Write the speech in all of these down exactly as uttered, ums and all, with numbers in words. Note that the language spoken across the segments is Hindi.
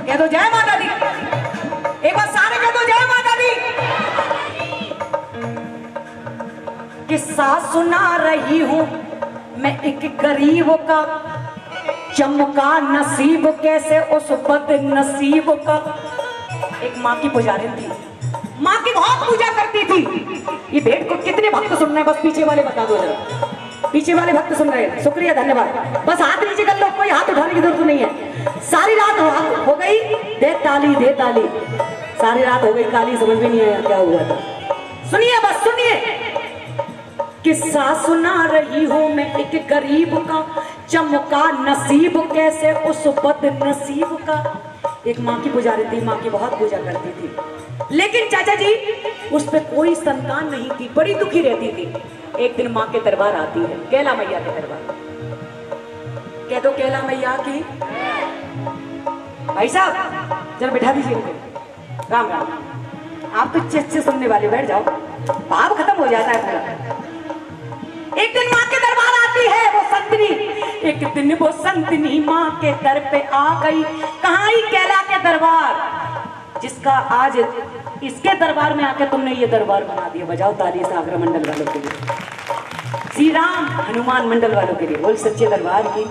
कह दो जय माता दी, एक बार सारे कह दो जय माता दी। किस्सा सुना रही हूं मैं एक गरीब का, चमका नसीब कैसे उस बद नसीब का। एक माँ की पुजारी थी, माँ की बहुत पूजा करती थी। ये भेंट को कितने भक्त सुन रहे हैं, बस पीछे वाले बता दो जरा, पीछे वाले भक्त सुन रहे हैं, शुक्रिया धन्यवाद। बस हाथ नीचे कर लो, कोई हाथ उठाने की जरूरत नहीं है। सारी रात हो, हो गई, दे ताली दे ताली, सारी रात हो गई काली, समझ में नहीं आया क्या हुआ था। सुनिए बस सुनिए, किस्सा सुना रही हूं मैं एक गरीब का, चमका नसीब कैसे उस बद नसीब का। एक माँ की पुजारी थी, माँ की बहुत पूजा करती थी, लेकिन चाचा जी उस पे कोई संतान नहीं थी, बड़ी दुखी रहती थी। एक दिन माँ के दरबार आती है, कैला मैया के दरबार। कह दो कैला मैया की। भाई साहब जरा बिठा दीजिए मुझे। राम राम। आप तो अच्छे अच्छे सुनने वाले, बैठ जाओ, भाव खत्म हो जाता है पूरा। एक दिन माँ के दरबार आती है वो संतनी, एक दिन वो संतनी माँ के दर पे आ गई। कहाँ ही कैला के दरबार, जिसका आज इसके दरबार में आकर तुमने ये दरबार बना दिया। बजाओ ताली सागर मंडल वालों के लिए, श्री राम हनुमान मंडल वालों के लिए, बोल सच्चे दरबार की।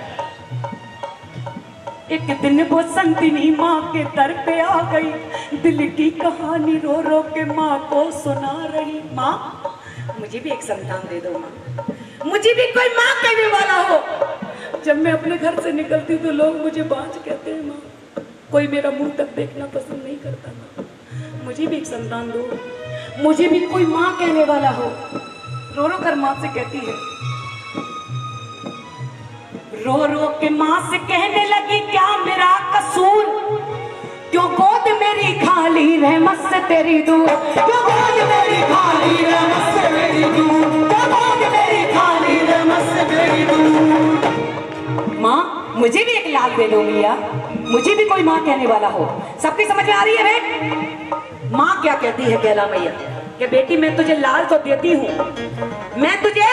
एक दिन वो संतनी माँ के दर पे आ गई, दिल की कहानी रो रो के माँ को सुना रही। माँ मुझे भी एक संतान दे दो माँ, मुझे भी कोई माँ कहने वाला हो। जब मैं अपने घर से निकलती तो लोग मुझे बांझ कहते हैं माँ, कोई मेरा मुंह तक देखना पसंद नहीं करता माँ, मुझे भी एक संतान दो, मुझे भी कोई माँ कहने वाला हो। रो रो कर माँ से कहती है, रो रो के माँ से कहने लगी क्या मेरा कसूर, क्यों गोद मेरी खाली रहमत से तेरी दूर, क्यों गोद मेरी खाली रहमत से मेरी दूर, क्यों गोद मेरी खाली रहमत से मेरी दूर। माँ मुझे भी एक लाल दे दो मिया, मुझे भी कोई माँ कहने वाला हो। सबकी समझ में आ रही है बेट? माँ क्या कहती है कैला मैया कि बेटी मैं तुझे लाल तो देती हूँ, मैं तुझे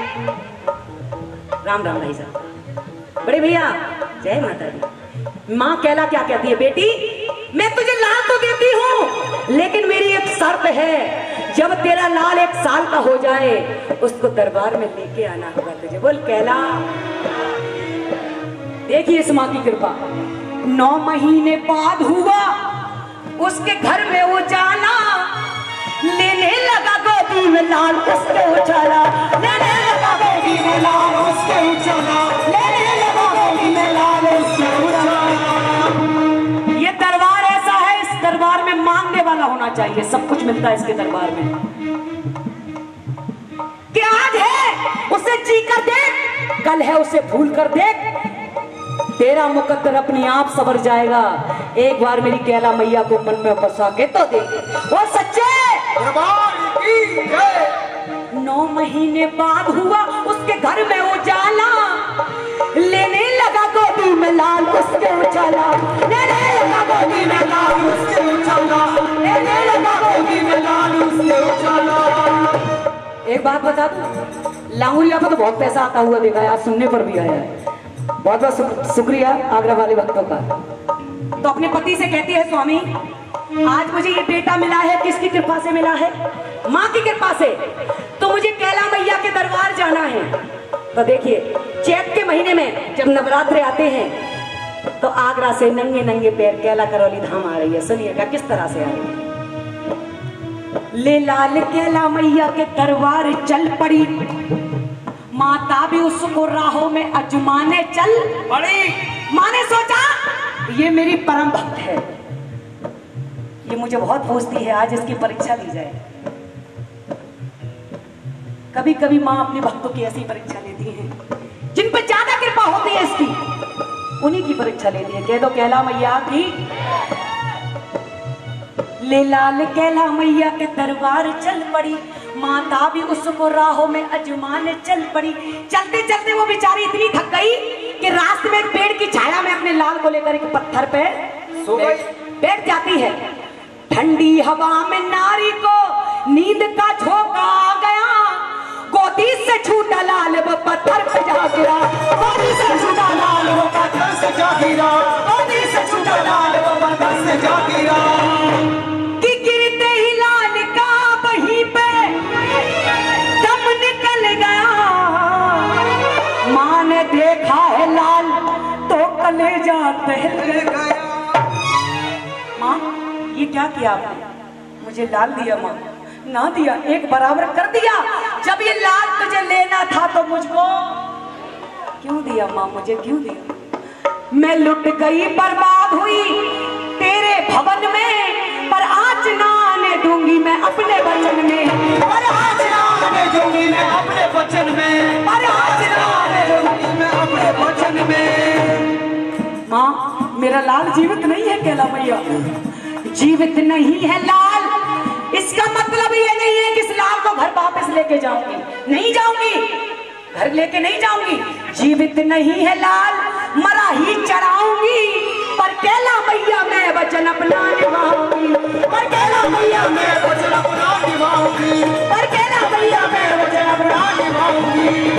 राम राम भाई साहब, बड़े भैया जय माता दी। माँ कैला क्या कहती है, बेटी मैं तुझे लाल तो देती हूँ, लेकिन मेरी एक शर्त है, जब तेरा लाल एक साल का हो जाए उसको दरबार में लेके आना होगा तुझे। बोल कैला। देखिए इस माँ की कृपा, नौ महीने बाद हुआ उसके घर में उजाला, लेने लगा गोदी में लाल उसके उछाला, लेने लगा गोदी में लाल उसके उछाला, लेने लगा गोदी में लाल उसके उछाला। ये दरबार ऐसा है, इस दरबार में मांगने वाला होना चाहिए, सब कुछ मिलता है इसके दरबार में। कि आज है उसे जी कर देख, कल है उसे भूल कर देख, तेरा मुकद्दर अपने आप सवर जाएगा। एक बार मेरी कैला मैया को मन में बसा के तो देख, वो सच्चे दरबार की जय। नौ महीने बाद हुआ उसके घर में उजाला, लेने लगा गोदी में लाल उसके उछाला, लेने लगा गोदी में लाल उसके उछाला, लेने लगा गोदी में लाल उसके उछाला। एक बात बता दूं, लाहौरिया पर तो बहुत पैसा आता हुआ देखा है, आज सुनने पर भी आया है। बहुत बहुत शुक्रिया आगरा वाले भक्तों का। तो अपने पति से कहती है, स्वामी आज मुझे ये बेटा मिला है, किसकी कृपा से मिला है? माँ की कृपा से। तो मुझे कैला मैया के दरबार जाना है। तो देखिए चैत के महीने में जब नवरात्रे आते हैं तो आगरा से नंगे नंगे पैर कैला करौली धाम आ रही है। सुनिएगा किस तरह से आ रही है। ले लाल कैला मैया के दरबार चल पड़ी, माता भी उसको राहों में अजमाने चल पड़ी। माँ ने सोचा ये मेरी परम भक्त है, ये मुझे बहुत पूछती है, आज इसकी परीक्षा ली जाए। कभी कभी माँ अपने भक्तों की ऐसी परीक्षा लेती है, जिन पर ज्यादा कृपा होती है इसकी, उन्हीं की परीक्षा लेती है। कह दो कैला मैया की। ले लाल कैला मैया के दरबार चल पड़ी, माता भी उसको राहों में अजमाने चल पड़ी। चलते चलते वो बेचारी इतनी थक गई कि रास्ते में एक पेड़ की छाया में अपने लाल को लेकर एक पत्थर पे सो गई, बैठ जाती है। ठंडी हवा में नारी को नींद का झोंका आ गया, गोदी से छूटा लाल वो पत्थर पे जा गिरा, गोदी से छूटा लाल वो पत्थर से जा गिरा, गोदी से छूटा लाल बदन से जा गिरा कि गिरते ही लाल का वहीं पे दम निकल गया। माँ ने देखा है लाल तो कलेजा टहल गया। माँ ये क्या किया आपने? मुझे लाल दिया माँ? ना दिया, एक बराबर कर दिया। जब ये लाल तुझे लेना था तो मुझको क्यों दिया माँ? मुझे क्यों दिया? मैं लुट गई बर्बाद हुई तेरे भवन में, पर आज ना आने दूंगी मैं अपने वचन में। पर आज ना आने दूंगी मैं अपने वचन में। पर आज ना आने दूंगी मैं अपने वचन में। माँ मेरा लाल जीवित नहीं है कैला मैया, जीवित नहीं है लाल। इसका मतलब ये नहीं है कि इस लाल को घर वापस लेके जाऊंगी, नहीं जाऊंगी, घर लेके नहीं जाऊंगी। जीवित नहीं है लाल, मरा ही चढ़ाऊंगी, पर कैला मैया मैं वचन अपना निभाऊंगी। पर कैला मैया मैं वचन अपना निभाऊंगी। पर कैला मैया मैं वचन अपना निभाऊंगी।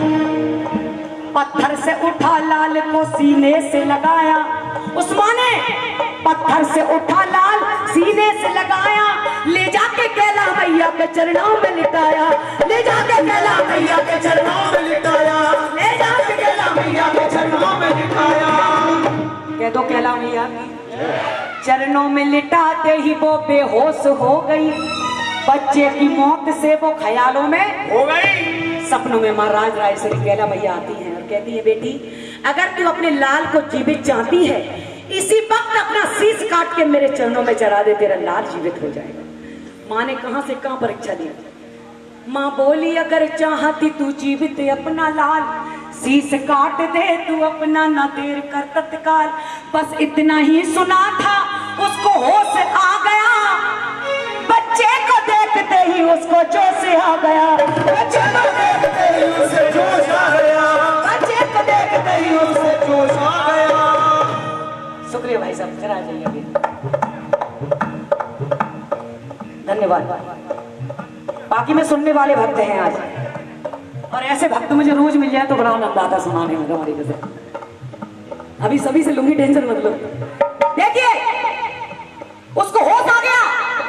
पत्थर से उठा लाल को सीने से लगाया, उस माँ ने पत्थर से उठा लाल सीने से लगाया, ले जाके कैला मैया के चरणों में लिटाया। ले जाके कैला मैया के चरणों में लिटाया। ले जाके कैला मैया के चरणों में लिटाया। कह दो कैला मैया की चरणों में लिटाते ही वो बेहोश हो गई। बच्चे की मौत से वो ख्यालों में हो गई। सपनों में महाराज रायसरी कैला मैया आती है और कहती है बेटी अगर तू अपने लाल को जीवित चाहती है, इसी वक्त अपना शीश काट के मेरे चरणों में चढ़ा दे, तेरा लाल जीवित हो जाएगा। माँ ने कहां से कहां परीक्षा दी। माँ बोली अगर चाहती तू जीवित अपना लाल, शीश काट दे तू अपना, ना देर कर तत्काल। बस इतना ही सुना था उसको होश आ गया, बच्चे को देखते ही उसको जोश आ गया। बच्चे को देखते ही उसे जोश आ गया। बच्चे को देखते ही उसे जोश आ गया। शुक्रिया भाई साहब, जरा आ जाइए अभी। धन्यवाद। बाकी में सुनने वाले भक्त हैं आज, और ऐसे भक्त मुझे रोज मिल जाए तो बड़ा आनंद आता सुनाने में हमारी वजह। अभी सभी से लूंगी, टेंशन मत लो। देखिए उसको होश आ गया,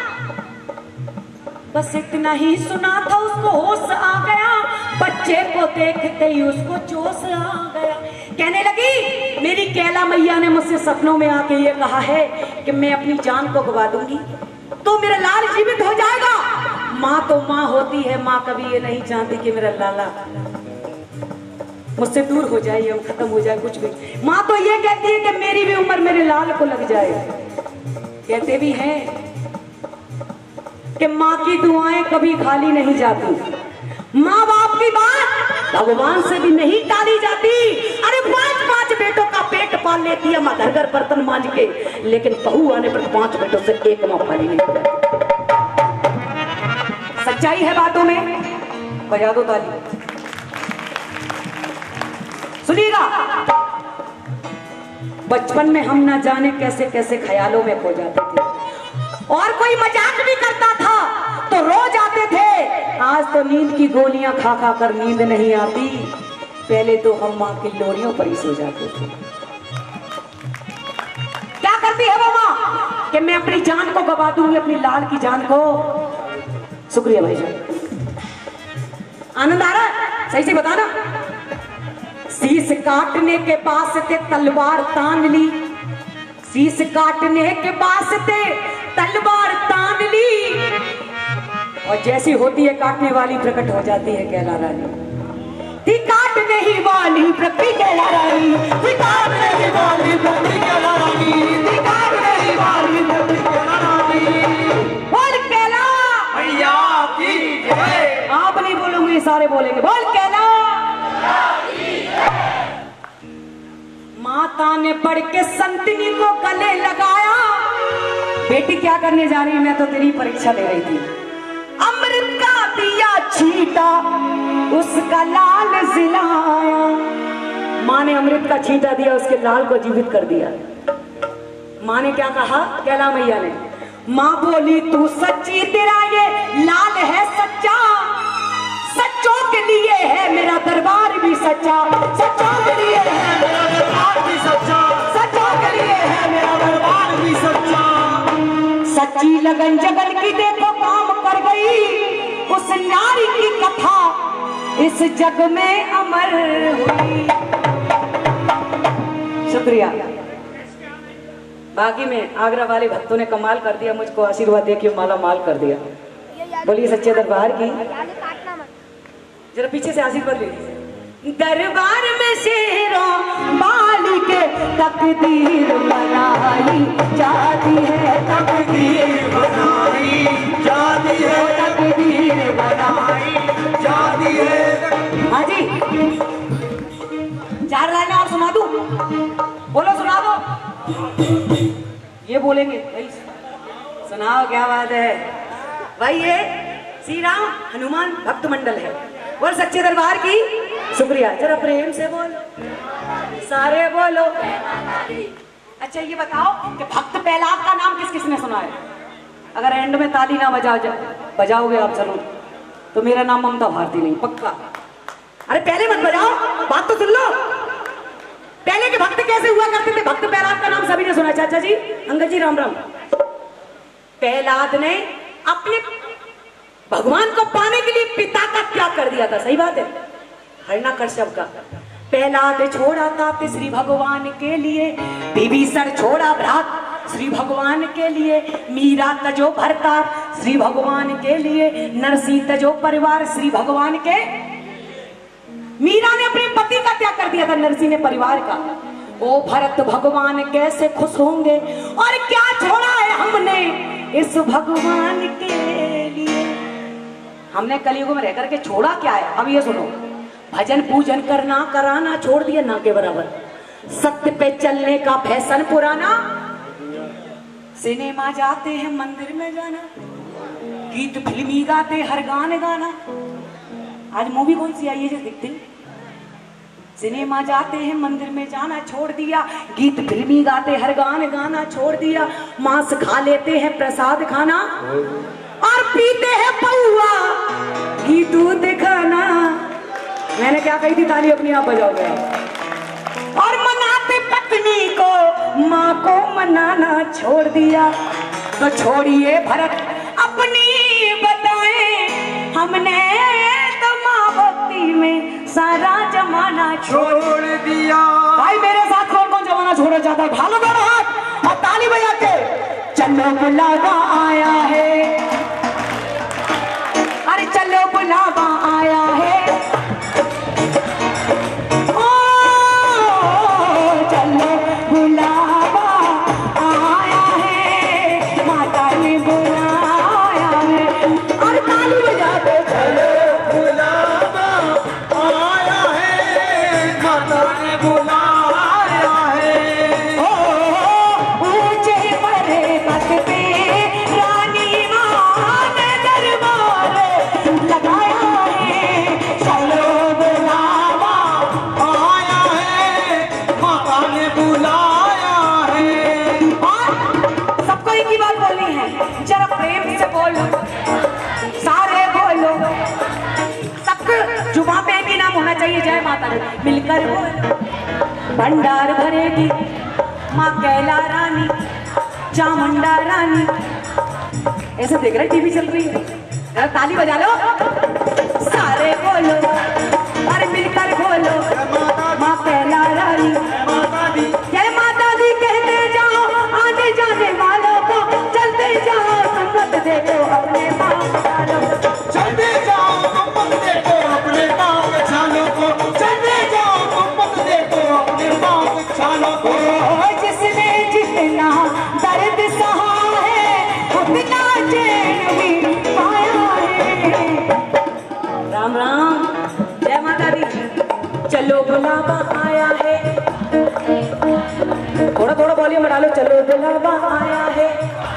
बस इतना ही सुना था उसको होश आ गया। बच्चे को देखते ही उसको जोश आ गया। कहने लगी मेरी कैला मैया ने मुझसे सपनों में आके ये कहा है कि मैं अपनी जान को गवा दूंगी तो मेरा लाल जीवित हो जाएगा। माँ तो माँ होती है, माँ कभी ये नहीं चाहती कि मेरा लाला मुझसे दूर हो जाए या खत्म हो जाए कुछ भी। माँ तो ये कहती है कि मेरी भी उम्र मेरे लाल को लग जाए। कहते भी हैं कि माँ की दुआएं कभी खाली नहीं जाती, माँ बाप की बात भगवान से भी नहीं टाली जाती। अरे पांच पांच बेटों का पेट पाल लेती है माँ घर घर बर्तन मांझ के, लेकिन बहू आने पर पांच बेटों से एक माँ खाली नहीं जाती। सच्चाई है बातों में, बजा दो ताली। सुनिएगा, बचपन में हम ना जाने कैसे कैसे ख्यालों में खो जाते थे, और कोई मजाक भी करता था तो रो जाते थे। आज तो नींद की गोलियां खा खा कर नींद नहीं आती, पहले तो हम माँ की लोरियों पर ही सो जाते थे। क्या करती है वो माँ कि मैं अपनी जान को गवा दूंगी, अपनी लाल की जान को। शुक्रिया भाई साहब, आनंद आ रहा है? सही से बताना। शीश काटने के बाद से तलवार तान ली, शीश काटने के बाद से तलवार तान ली, और जैसी होती है काटने वाली प्रकट हो जाती है कैला रानी। थी काटने ही वाली प्रकटी कैला रानी, थी काटने ही वाली प्रकटी कैला रानी, थी काटने ही वाली प्रकटी कैला रानी। बोल कैला मैया की जय। आप नहीं बोलोगे, सारे बोलेंगे बोल कैला। माता ने बढ़ के संतनी को गले लगाया। बेटी क्या करने जा रही है? मैं तो तेरी परीक्षा दे रही थी। अमृत का दिया छीटा उसका लाल जिलाया। माँ ने अमृत का छींटा दिया, उसके लाल को जीवित कर दिया। माँ ने क्या कहा कैला मैया ने? माँ बोली तू सच्ची, तेरा ये लाल है सच्चा, सच्चों के लिए है मेरा दरबार भी सच्चा, सच्चों के लिए है मेरा दरबार भी सच्चा, सच्चों के लिए है मेरा दरबार भी लगन जगन की देखो काम कर गई, उस नारी की कथा इस जग में अमर हुई। शुक्रिया। बाकी में आगरा वाले भक्तों ने कमाल कर दिया, मुझको आशीर्वाद देके माला माल कर दिया। बोलिए सच्चे दरबार की। जरा पीछे से आशीर्वाद ले लीजिए। दरबार में शेरों बाली के तकदीर बनाई जाती है, तकदीर बनाई जाती है, तकदीर बनाई जाती है। हाँ जी, चार लाइनें और सुना दूं? बोलो सुना दो। ये बोलेंगे भाई, सुनाओ क्या बात है भाई। ये श्री राम हनुमान भक्त मंडल है। बोल सच्चे दरबार की। शुक्रिया। जरा प्रेम से बोलो, सारे बोलो। अच्छा ये बताओ कि भक्त प्रहलाद का नाम किस किसने सुना है? अगर एंड में ताली ना बजा बजाओगे आप जरूर, तो मेरा नाम ममता भारती नहीं, पक्का। अरे पहले मत बजाओ, बात तो सुन लो। पहले के भक्त कैसे हुआ करते थे? भक्त प्रहलाद का नाम सभी ने सुना। चाचा जी, अंगद जी, राम राम। प्रहलाद ने अपने भगवान को पाने के लिए पिता का त्याग कर दिया था। सही बात है, हरणाकश्यप का। प्रहलाद छोड़ा तात श्री भगवान के लिए, विभीषण छोड़ा भ्रात श्री भगवान के लिए, मीरा तजो भरतार श्री भगवान के लिए, नरसिंह तजो परिवार श्री भगवान के। मीरा ने अपने पति का त्याग कर दिया था, नरसिंह ने परिवार का। ओ भरत भगवान कैसे खुश होंगे, और क्या छोड़ा है हमने इस भगवान के लिए। हमने कलयुग में रहकर के छोड़ा क्या है? अब ये सुनो। भजन पूजन करना कराना छोड़ दिया ना के बराबर, सत्य पे चलने का फैशन पुराना, सिनेमा जाते हैं मंदिर में जाना, गीत फिल्मी गाते हर गाने गाना। आज मूवी कौन सी आई है जो दिखती? सिनेमा जाते हैं मंदिर में जाना छोड़ दिया, गीत फिल्मी गाते हर गाने गाना छोड़ दिया, मांस खा लेते हैं प्रसाद खाना, और पीते हैं पौआ घी दूध खाना। मैंने क्या कही थी? ताली अपनी आप बजाओगे। और मनाते पत्नी को माँ को मनाना छोड़ दिया, तो छोड़िए भरत अपनी बताए, हमने तो माँ भक्ति में सारा जमाना छोड़ दिया। भाई मेरे साथ कौन कौन जमाना छोड़ा जाता है? भालो दोनों हाथ और ताली बजा के। चलो बुलावा आया है, अरे चलो बुलावा आया है, ओ चलो बुलावा आया है, माता ने बुलाया है। और ताली बजा के चलो बुलावा आया है, माता ने बुलाया है। ओ ऊंचे पर्वत पे रानी माँ ने दरबार लगाया है, चलो बुलावा आया है, माता ने बुलाया है। और सबको एक ही बात बोलनी है, जरा प्रेम से बोलो, सारे बोलो, सबको जुबान पे भी नाम होना चाहिए जय माता दी। मिलकर बोलो, भंडार भरेगी माँ कैला रानी, चामुंडा रानी। ऐसे देख रहे टीवी चल रही है, ताली बजा लो, सारे बोलो, अरे मिलकर बोलो, माँ कैला रानी जय माता दी कहते जाओ, आने जाने वालों को चलते जाओ, सम्मत दे दो अपने पाँव डालो, चलते जाओ सम्मत दे दो अपने पाँव छालों को, चलते जाओ सम्मत दे दो अपने पाँव छालों को। जिसने जितना दर्द सहा है उतना चैन भी पाया है। राम राम, जय माता दी। चलो बुलावा आया है, थोड़ा थोड़ा वॉल्यूम डालो। चलो बुलावा आया है,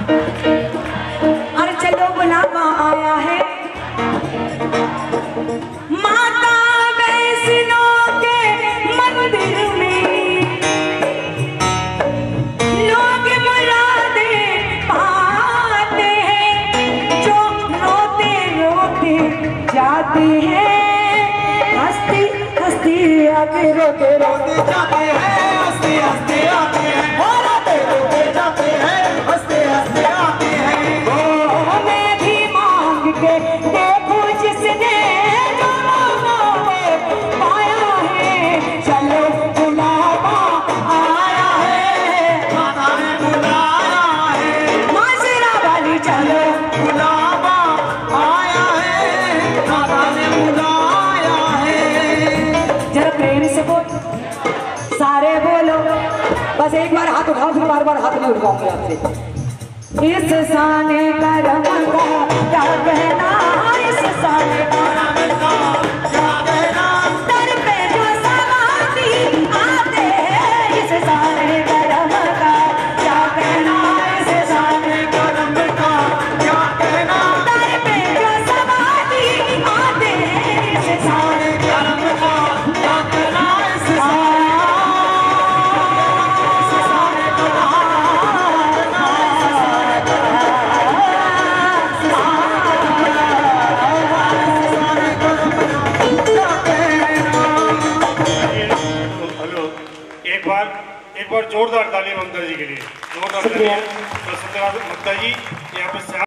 अरे चलो बुलावा आया है, माता वैष्णो के मंदिर में लोग मुरादे पाते हैं, जो रोते रोते जाते हैं, हंसती हंसती आके रोते रोते जाते हैं, हंसते हंसते आते हैं, रोते रोते जाते हैं, हंसते हंसते आते हैं। बस एक बार हाथ उठाओ, फिर बार बार हाथ नहीं उठाऊंगे आपसे। इस साने करम का क्या कहना, इस साने करम का क्या कहना, दर पे जो समाती आते हैं, इस साने करम का क्या कहना, इस साने करम का क्या कहना, दर पे जो समाती आते हैं, इस साने करम का क्या कहना, इस एक बार जोरदार ताली ममता जी के लिए, जोरदार ताली। ममता जी यहाँ पे